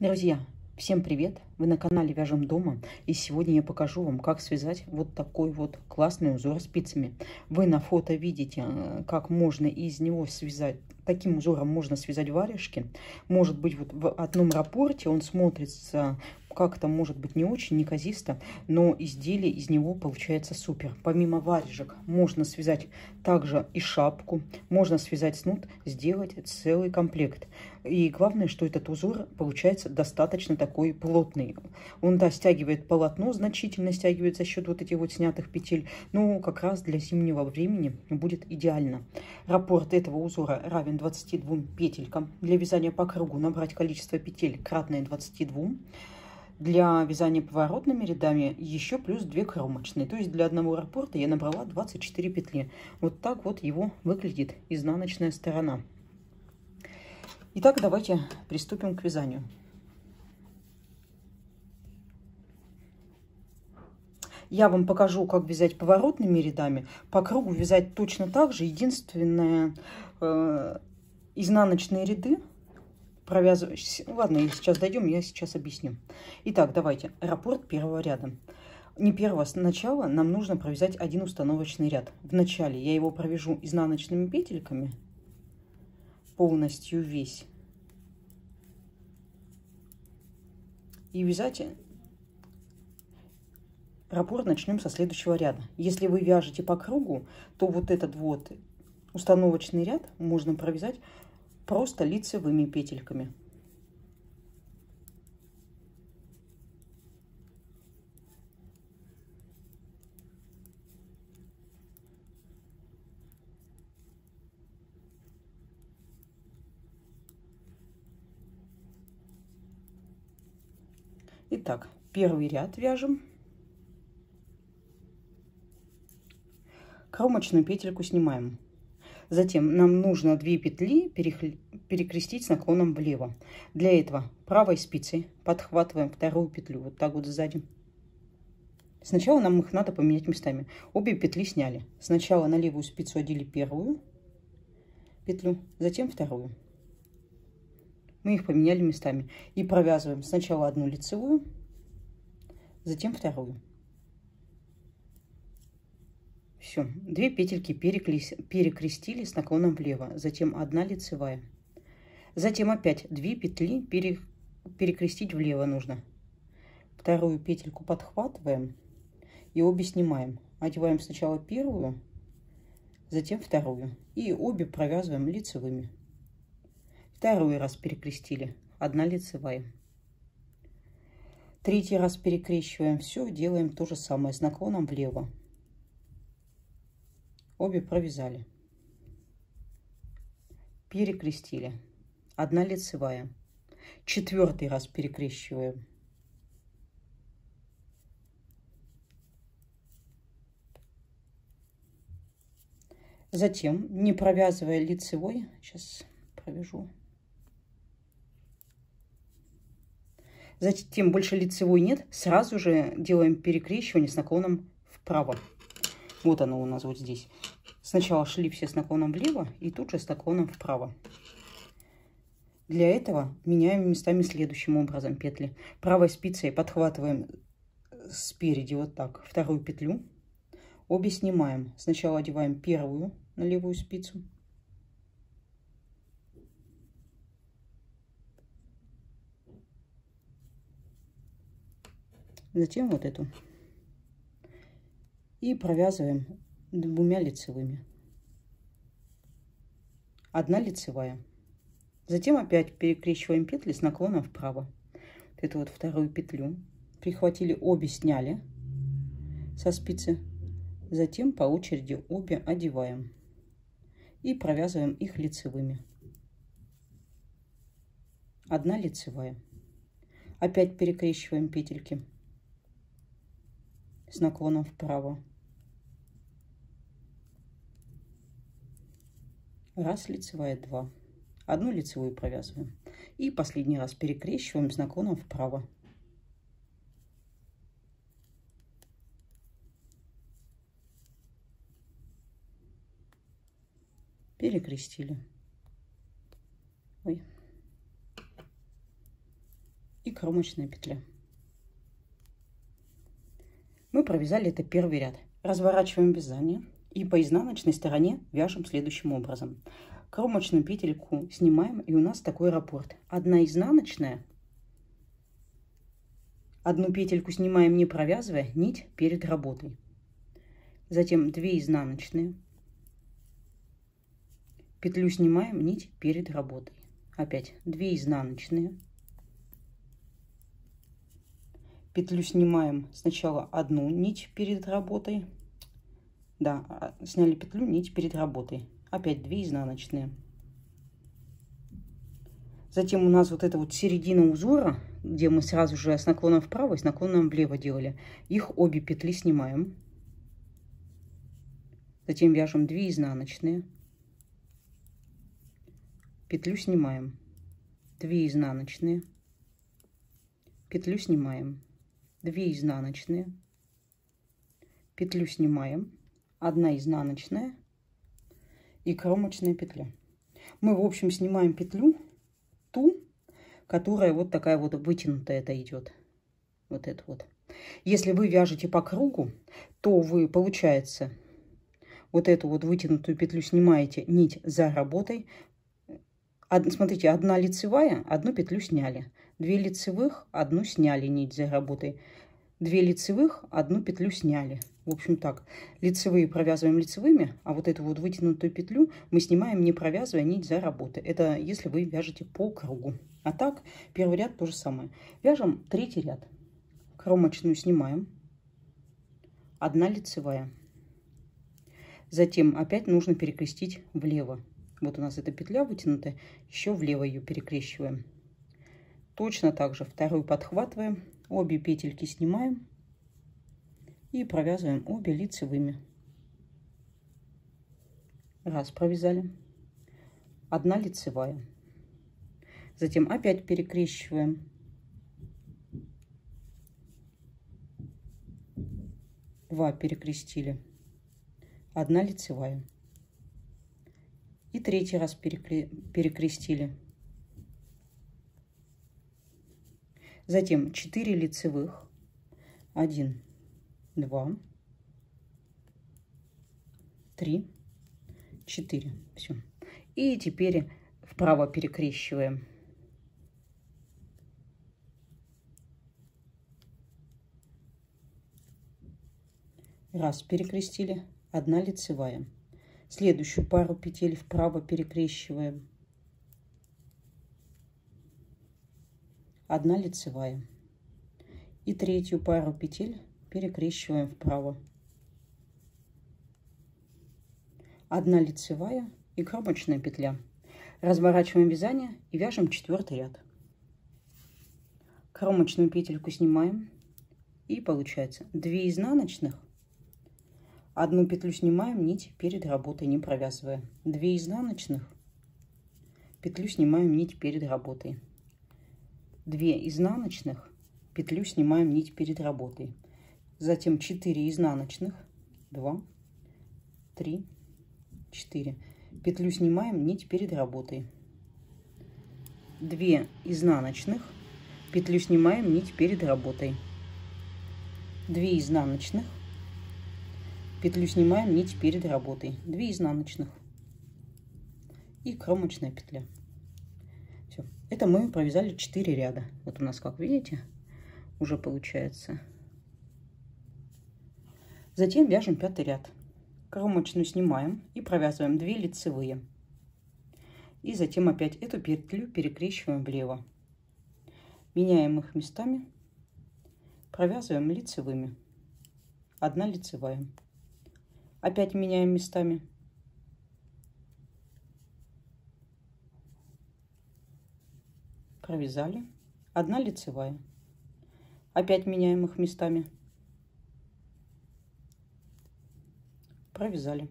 Друзья, всем привет! Вы на канале Вяжем дома, и сегодня я покажу вам, как связать вот такой вот классный узор спицами. Вы на фото видите, как можно из него связать. Таким узором можно связать варежки. Может быть, вот в одном раппорте он смотрится как-то, может быть, не очень неказисто, но изделие из него получается супер. Помимо варежек можно связать также и шапку, можно связать снуд, сделать целый комплект. И главное, что этот узор получается достаточно такой плотный. Он, да, стягивает полотно, значительно стягивает за счет вот этих вот снятых петель, но как раз для зимнего времени будет идеально. Раппорт этого узора равен 22 петелькам. Для вязания по кругу набрать количество петель кратное 22. Для вязания поворотными рядами еще плюс 2 кромочные. То есть для одного раппорта я набрала 24 петли. Вот так вот его выглядит изнаночная сторона. Итак, давайте приступим к вязанию. Я вам покажу, как вязать поворотными рядами. По кругу вязать точно так же. Единственное, изнаночные ряды провязывать. Ладно, сейчас дойдем, я сейчас объясню. Итак, давайте. Раппорт первого ряда. Не первого, сначала нам нужно провязать один установочный ряд. Вначале я его провяжу изнаночными петельками. Полностью весь. И вязать раппорт начнем со следующего ряда. Если вы вяжете по кругу, то вот этот вот установочный ряд можно провязать просто лицевыми петельками. Итак, первый ряд вяжем. Кромочную петельку снимаем. Затем нам нужно 2 петли перекрестить с наклоном влево. Для этого правой спицей подхватываем вторую петлю вот так вот сзади. Сначала нам их надо поменять местами. Обе петли сняли. Сначала на левую спицу одели первую петлю, затем вторую. Мы их поменяли местами. И провязываем сначала одну лицевую, затем вторую. Все, 2 петельки перекрестили с наклоном влево, затем 1 лицевая. Затем опять 2 петли перекрестить влево нужно. Вторую петельку подхватываем и обе снимаем. Одеваем сначала первую, затем вторую. И обе провязываем лицевыми. Второй раз перекрестили, 1 лицевая. Третий раз перекрещиваем. Все, делаем то же самое с наклоном влево. Обе провязали. Перекрестили. 1 лицевая. Четвертый раз перекрещиваем. Затем, не провязывая лицевой, сейчас провяжу. Затем больше лицевой нет, сразу же делаем перекрещивание с наклоном вправо. Вот оно у нас вот здесь. Сначала шли все с наклоном влево и тут же с наклоном вправо. Для этого меняем местами следующим образом петли. Правой спицей подхватываем спереди вот так вторую петлю. Обе снимаем. Сначала одеваем первую на левую спицу. Затем вот эту. И провязываем 2 лицевыми. 1 лицевая. Затем опять перекрещиваем петли с наклоном вправо. Вот эту вот вторую петлю прихватили, обе сняли со спицы. Затем по очереди обе одеваем и провязываем их лицевыми. 1 лицевая. Опять перекрещиваем петельки с наклоном вправо. Раз лицевая, 2. 1 лицевую провязываем. И последний раз перекрещиваем с наклоном вправо. Перекрестили. Ой. и кромочная петля. Мы провязали это первый ряд. Разворачиваем вязание и по изнаночной стороне вяжем следующим образом. Кромочную петельку снимаем, и у нас такой раппорт. Одна изнаночная, одну петельку снимаем, не провязывая нить перед работой. Затем 2 изнаночные, петлю снимаем, нить перед работой. Опять 2 изнаночные, петлю снимаем сначала одну нить перед работой. Да, сняли петлю, нить перед работой. Опять 2 изнаночные. Затем у нас вот эта вот середина узора, где мы сразу же с наклоном вправо и с наклоном влево делали. Их обе петли снимаем. Затем вяжем 2 изнаночные. Петлю снимаем. 2 изнаночные. Петлю снимаем. 2 изнаночные. Петлю снимаем. 1 изнаночная. И кромочная петля. Мы, в общем, снимаем петлю, ту, которая вот такая вот вытянутая это идет. Вот это вот. Если вы вяжете по кругу, то вы, получается, вот эту вот вытянутую петлю снимаете нить за работой. Смотрите, 1 лицевая, 1 петлю сняли. 2 лицевых, 1 сняли нить за работой. 2 лицевых, 1 петлю сняли. В общем так, лицевые провязываем лицевыми, а вот эту вот вытянутую петлю мы снимаем, не провязывая нить за работой. Это если вы вяжете по кругу. А так, первый ряд то же самое. Вяжем 3-й ряд. Кромочную снимаем. 1 лицевая. Затем опять нужно перекрестить влево. Вот у нас эта петля вытянутая, еще влево ее перекрещиваем. Точно так же 2-ю подхватываем, обе петельки снимаем. И провязываем обе лицевыми. Раз провязали. 1 лицевая. Затем опять перекрещиваем. 2 перекрестили. 1 лицевая. И 3-й раз перекрестили. Затем 4 лицевых. 1, 2, 3, 4. Все. И теперь вправо перекрещиваем. Раз перекрестили, 1 лицевая. Следующую пару петель вправо перекрещиваем. 1 лицевая. И 3-ю пару петель перекрещиваем вправо. 1 лицевая и кромочная петля. Разворачиваем вязание и вяжем 4-й ряд. Кромочную петельку снимаем. И получается 2 изнаночных. 1 петлю снимаем, нить перед работой, не провязывая. 2 изнаночных. Петлю снимаем, нить перед работой. 2 изнаночных. Петлю снимаем, нить перед работой. Затем 4 изнаночных. 2, 3, 4. Петлю снимаем, нить перед работой. 2 изнаночных. Петлю снимаем, нить перед работой. 2 изнаночных. Петлю снимаем, нить перед работой. 2 изнаночных. И кромочная петля. Все. Это мы провязали 4 ряда. Вот у нас, как видите, уже получается. Затем вяжем 5-й ряд. Кромочную снимаем и провязываем 2 лицевые. И затем опять эту петлю перекрещиваем влево. Меняем их местами. Провязываем лицевыми. 1 лицевая. Опять меняем местами. Провязали. 1 лицевая. Опять меняем их местами. Провязали.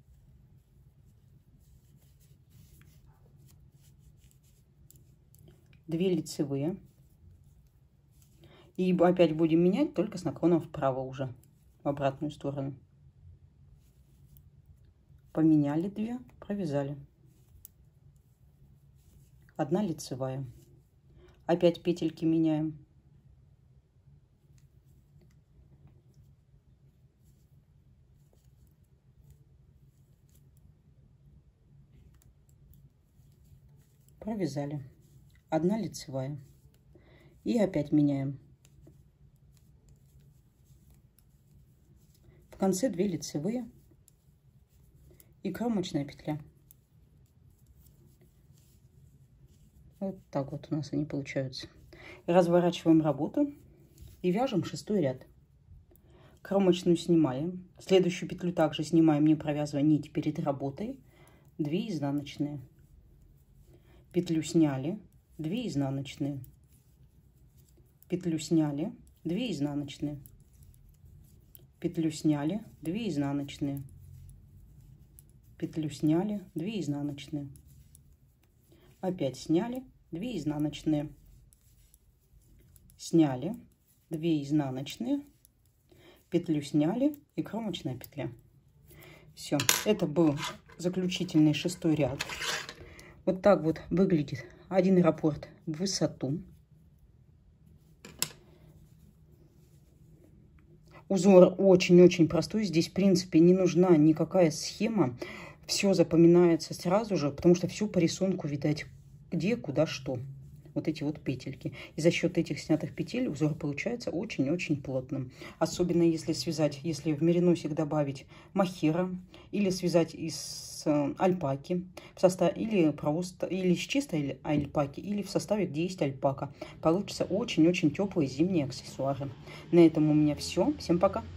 Две лицевые. И опять будем менять, только с наклоном вправо уже, в обратную сторону. Поменяли 2, провязали. 1 лицевая. Опять петельки меняем. Провязали. 1 лицевая. И опять меняем. В конце 2 лицевые и кромочная петля. Вот так вот у нас они получаются. Разворачиваем работу и вяжем 6-й ряд. Кромочную снимаем. Следующую петлю также снимаем, не провязывая нить перед работой. 2 изнаночные. Петлю сняли, 2 изнаночные. Петлю сняли, 2 изнаночные. Петлю сняли, 2 изнаночные. Петлю сняли, 2 изнаночные. Опять сняли, 2 изнаночные. Сняли, 2 изнаночные. Петлю сняли и кромочная петля. Все, это был заключительный 6-й ряд. Вот так вот выглядит один раппорт в высоту. Узор очень-очень простой. Здесь, в принципе, не нужна никакая схема. Все запоминается сразу же, потому что все по рисунку видать, где, куда, что. Вот эти вот петельки. И за счет этих снятых петель узор получается очень-очень плотным. Особенно если связать, если в мериносик добавить мохера, или связать из альпаки, в составе, или просто, или из чистой альпаки, или в составе, где есть альпака. Получится очень-очень теплые зимние аксессуары. На этом у меня все. Всем пока!